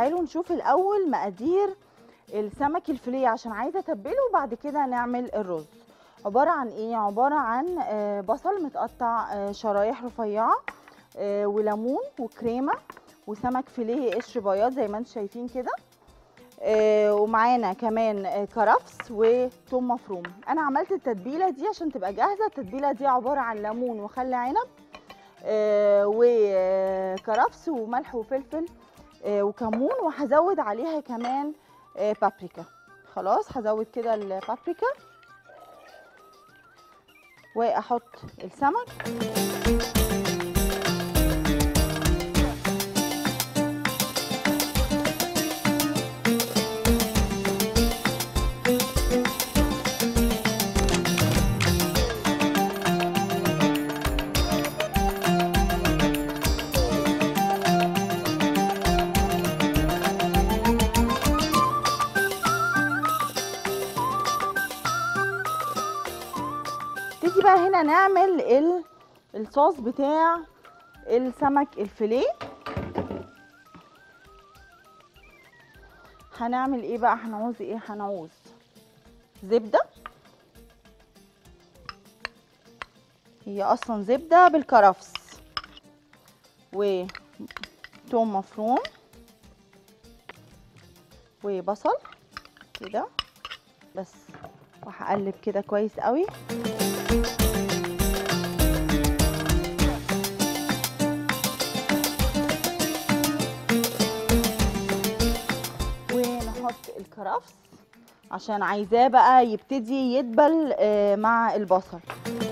تعالوا نشوف الاول مقادير السمك الفيليه عشان عايزه اتبله وبعد كده نعمل الرز. عباره عن ايه؟ عباره عن بصل متقطع شرايح رفيعه، وليمون وكريمه وسمك فيليه قشر بياض زي ما انتم شايفين كده، ومعانا كمان كرفس وثوم مفروم. انا عملت التتبيله دي عشان تبقى جاهزه. التتبيله دي عباره عن ليمون وخل عنب وكرفس وملح وفلفل وكمون، وهزود عليها كمان بابريكا. خلاص هزود كده البابريكا واحط السمك. نبتدي بقى هنا نعمل الصوص بتاع السمك الفيليه. هنعمل ايه بقى؟ هنعوز ايه؟ هنعوز زبده، هي اصلا زبده بالكرفس، وثوم مفروم وبصل كده بس، وهقلب كده كويس قوي. ونحط الكرفس عشان عايزاه بقى يبتدي يدبل مع البصل.